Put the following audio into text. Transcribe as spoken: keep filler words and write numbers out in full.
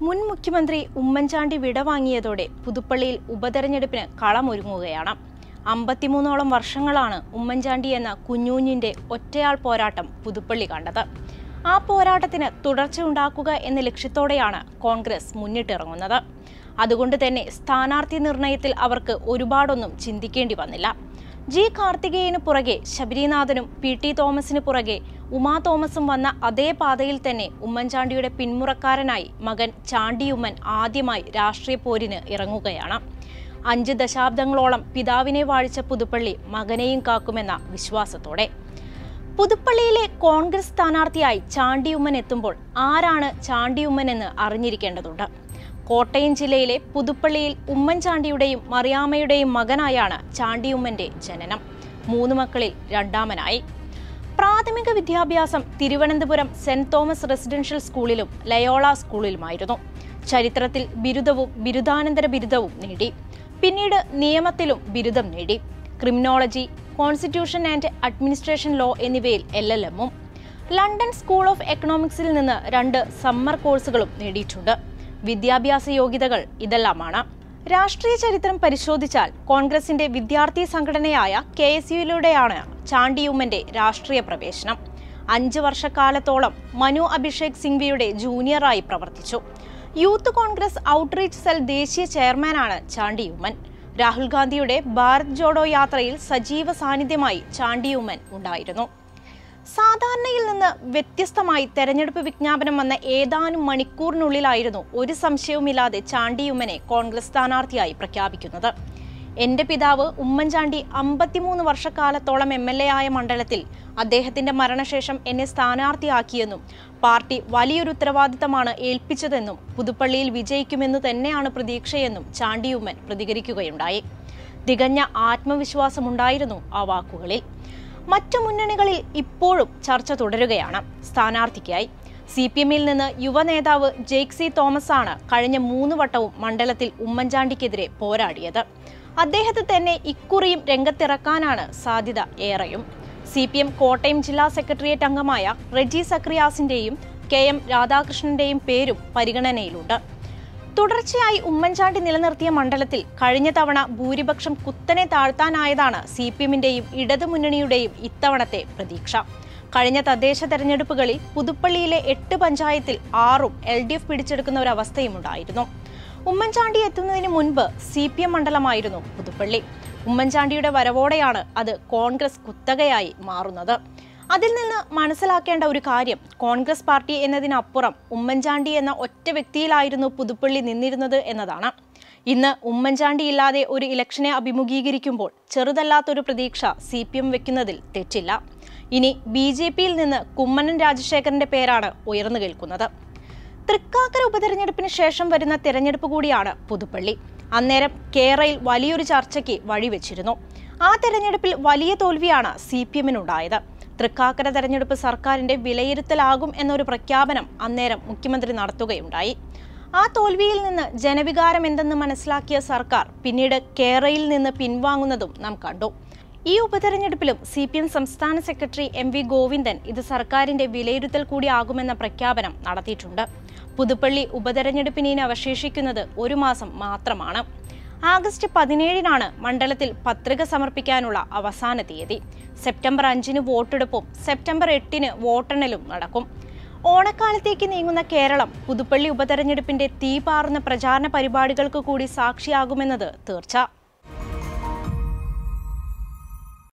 മുൻ മുഖ്യമന്ത്രി ഉമ്മൻചാണ്ടി വിടവാങ്ങിയതോടെ പുതുപ്പള്ളിയിൽ ഉപതെരഞ്ഞെടുപ്പിന് കളമൊരുങ്ങുകയാണ്. അമ്പത്തിമൂന്നോളം വർഷങ്ങളാണ് ഉമ്മൻചാണ്ടി എന്ന കുഞ്ഞൂഞ്ഞിന്റെ ഒറ്റയാൾ പോരാട്ടം പുതുപ്പള്ളി കണ്ടത്. ആ പോരാട്ടത്തിന് തുടർച്ചയുണ്ടാക്കുക എന്ന ലക്ഷ്യത്തോടെയാണ് കോൺഗ്രസ് മുന്നിട്ടിറങ്ങുന്നത്. അതുകൊണ്ട് തന്നെ സ്ഥാനാർത്ഥി നിർണയത്തിൽ അവർക്ക് ഒരുപാടൊന്നും ചിന്തിക്കേണ്ടി വന്നില്ല. ജി കാർത്തികേയന് പുറകെ ശബരിനാഥനും പി ടി തോമസിന് പുറകെ ഉമാ തോമസും വന്ന അതേ പാതയിൽ തന്നെ ഉമ്മൻചാണ്ടിയുടെ പിന്മുറക്കാരനായി മകൻ ചാണ്ടിയുമ്മൻ ആദ്യമായി രാഷ്ട്രീയ പോരിന് ഇറങ്ങുകയാണ്. അഞ്ച് ദശാബ്ദങ്ങളോളം പിതാവിനെ വാഴിച്ച പുതുപ്പള്ളി മകനെയും കാക്കുമെന്ന വിശ്വാസത്തോടെ. പുതുപ്പള്ളിയിലെ കോൺഗ്രസ് സ്ഥാനാർത്ഥിയായി ചാണ്ടിയുമ്മൻ എത്തുമ്പോൾ ആരാണ് ചാണ്ടിയുമ്മൻ എന്ന് അറിഞ്ഞിരിക്കേണ്ടതുണ്ട്. കോട്ടയം ജില്ലയിലെ പുതുപ്പള്ളിയിൽ ഉമ്മൻചാണ്ടിയുടെയും മറിയാമ്മയുടെയും മകനായാണ് ചാണ്ടിയുമ്മന്റെ ജനനം. മൂന്ന് മക്കളിൽ രണ്ടാമനായി. പ്രാഥമിക വിദ്യാഭ്യാസം തിരുവനന്തപുരം സെന്റ് തോമസ് റെസിഡൻഷ്യൽ സ്കൂളിലും ലയോള സ്കൂളിലുമായിരുന്നു. ചരിത്രത്തിൽ ബിരുദവും ബിരുദാനന്തര ബിരുദവും നേടി. പിന്നീട് നിയമത്തിലും ബിരുദം നേടി. Criminology, constitution and administration law എന്നിവയിൽ എൽ എൽ എമ്മും. ലണ്ടൻ സ്കൂൾ ഓഫ് എക്കണോമിക്സിൽ നിന്ന് രണ്ട് സമ്മർ കോഴ്സുകളും നേടിയിട്ടുണ്ട്. വിദ്യാഭ്യാസ യോഗ്യതകൾ ഇതെല്ലാമാണ്. രാഷ്ട്രീയ ചരിത്രം പരിശോധിച്ചാൽ കോൺഗ്രസിന്റെ വിദ്യാർത്ഥി സംഘടനയായ കെ എസ് യുയിലൂടെയാണ് ചാണ്ടിയുമ്മന്റെ രാഷ്ട്രീയ പ്രവേശനം. അഞ്ച് വർഷക്കാലത്തോളം മനു അഭിഷേക് സിംഗ്വിയുടെ ജൂനിയറായി പ്രവർത്തിച്ചു. യൂത്ത് കോൺഗ്രസ് ഔട്ട്റീച്ച് സെൽ ദേശീയ ചെയർമാനാണ് ചാണ്ടിയുമ്മൻ. രാഹുൽ ഗാന്ധിയുടെ ഭാരത് ജോഡോ യാത്രയിൽ സജീവ സാന്നിധ്യമായി ചാണ്ടിയുമ്മൻ ഉണ്ടായിരുന്നു. സാധാരണയിൽ നിന്ന് വ്യത്യസ്തമായി തെരഞ്ഞെടുപ്പ് വിജ്ഞാപനം വന്ന ഏതാനും മണിക്കൂറിനുള്ളിലായിരുന്നു ഒരു സംശയവുമില്ലാതെ ചാണ്ടിയുമ്മനെ കോൺഗ്രസ് സ്ഥാനാർത്ഥിയായി പ്രഖ്യാപിക്കുന്നത്. എന്റെ പിതാവ് ഉമ്മൻചാണ്ടി അമ്പത്തിമൂന്ന് വർഷക്കാലത്തോളം എം എൽ എ ആയ മണ്ഡലത്തിൽ അദ്ദേഹത്തിന്റെ മരണശേഷം എന്നെ സ്ഥാനാർത്ഥിയാക്കിയെന്നും പാർട്ടി വലിയൊരു ഉത്തരവാദിത്തമാണ് ഏൽപ്പിച്ചതെന്നും പുതുപ്പള്ളിയിൽ വിജയിക്കുമെന്ന് തന്നെയാണ് പ്രതീക്ഷയെന്നും ചാണ്ടിയുമ്മൻ പ്രതികരിക്കുകയുണ്ടായി. തികഞ്ഞ ആത്മവിശ്വാസമുണ്ടായിരുന്നു ആ വാക്കുകളിൽ. മറ്റു മുന്നണികളിൽ ഇപ്പോഴും ചർച്ച തുടരുകയാണ് സ്ഥാനാർത്ഥിക്കായി. സി പി എമ്മിൽ നിന്ന് യുവനേതാവ് ജെയ്ക് സി തോമസ് ആണ് കഴിഞ്ഞ മൂന്ന് വട്ടവും മണ്ഡലത്തിൽ ഉമ്മൻചാണ്ടിക്കെതിരെ പോരാടിയത്. അദ്ദേഹത്തെ തന്നെ ഇക്കുറിയും രംഗത്തിറക്കാനാണ് സാധ്യത ഏറെയും. സി പി എം കോട്ടയം ജില്ലാ സെക്രട്ടേറിയറ്റ് അംഗമായ റെജി സക്രിയാസിന്റെയും കെ എം രാധാകൃഷ്ണന്റെയും പേരും പരിഗണനയിലുണ്ട്. തുടർച്ചയായി ഉമ്മൻചാണ്ടി നിലനിർത്തിയ മണ്ഡലത്തിൽ കഴിഞ്ഞ തവണ ഭൂരിപക്ഷം കുത്തനെ താഴ്ത്താനായതാണ് സി പി എമ്മിന്റെയും ഇടതുമുന്നണിയുടെയും ഇത്തവണത്തെ പ്രതീക്ഷ. കഴിഞ്ഞ തദ്ദേശ തെരഞ്ഞെടുപ്പുകളിൽ പുതുപ്പള്ളിയിലെ എട്ട് പഞ്ചായത്തിൽ ആറും എൽ ഡി എഫ് പിടിച്ചെടുക്കുന്ന ഒരവസ്ഥയുമുണ്ടായിരുന്നു. ഉമ്മൻചാണ്ടി എത്തുന്നതിന് മുൻപ് സി പി എം മണ്ഡലമായിരുന്നു പുതുപ്പള്ളി. ഉമ്മൻചാണ്ടിയുടെ വരവോടെയാണ് അത് കോൺഗ്രസ് കുത്തകയായി മാറുന്നത്. അതിൽ നിന്ന് മനസ്സിലാക്കേണ്ട ഒരു കാര്യം, കോൺഗ്രസ് പാർട്ടി എന്നതിനപ്പുറം ഉമ്മൻചാണ്ടി എന്ന ഒറ്റ വ്യക്തിയിലായിരുന്നു പുതുപ്പള്ളി നിന്നിരുന്നത് എന്നതാണ്. ഇന്ന് ഉമ്മൻചാണ്ടി ഇല്ലാതെ ഒരു ഇലക്ഷനെ അഭിമുഖീകരിക്കുമ്പോൾ ചെറുതല്ലാത്തൊരു പ്രതീക്ഷ സി പി എം വെക്കുന്നതിൽ തെറ്റില്ല. ഇനി ബി ജെ പിയിൽ നിന്ന് കുമ്മനം രാജശേഖരന്റെ പേരാണ് ഉയർന്നു കേൾക്കുന്നത്. തൃക്കാക്കര ഉപതെരഞ്ഞെടുപ്പിന് ശേഷം വരുന്ന തെരഞ്ഞെടുപ്പ് കൂടിയാണ് പുതുപ്പള്ളി. അന്നേരം കേരളയിൽ വലിയൊരു ചർച്ചയ്ക്ക് വഴിവെച്ചിരുന്നു. ആ തെരഞ്ഞെടുപ്പിൽ വലിയ തോൽവിയാണ് സി പി എമ്മിനുണ്ടായത്. തൃക്കാക്കര തെരഞ്ഞെടുപ്പ് സർക്കാരിന്റെ വിലയിരുത്തലാകും എന്നൊരു പ്രഖ്യാപനം അന്നേരം മുഖ്യമന്ത്രി നടത്തുകയുണ്ടായി. ആ തോൽവിയിൽ നിന്ന് ജനവികാരം എന്തെന്ന് മനസ്സിലാക്കിയ സർക്കാർ പിന്നീട് കേരളയിൽ നിന്ന് പിൻവാങ്ങുന്നതും നാം കണ്ടു. ഈ ഉപതെരഞ്ഞെടുപ്പിലും സി പി എം സംസ്ഥാന സെക്രട്ടറി എം വി ഗോവിന്ദൻ ഇത് സർക്കാരിന്റെ വിലയിരുത്തൽ കൂടിയാകുമെന്ന പ്രഖ്യാപനം നടത്തിയിട്ടുണ്ട്. പുതുപ്പള്ളി ഉപതെരഞ്ഞെടുപ്പിന് ഇനി അവശേഷിക്കുന്നത് ഒരു മാസം മാത്രമാണ്. ആഗസ്റ്റ് പതിനേഴിനാണ് മണ്ഡലത്തിൽ പത്രിക സമർപ്പിക്കാനുള്ള അവസാന തീയതി. സെപ്റ്റംബർ അഞ്ചിന് വോട്ടെടുപ്പും സെപ്റ്റംബർ എട്ടിന് വോട്ടെണ്ണലും നടക്കും. ഓണക്കാലത്തേക്ക് നീങ്ങുന്ന കേരളം പുതുപ്പള്ളി ഉപതെരഞ്ഞെടുപ്പിന്റെ തീപാറുന്ന പ്രചാരണ പരിപാടികൾക്ക് കൂടി സാക്ഷിയാകുമെന്നത് തീർച്ച.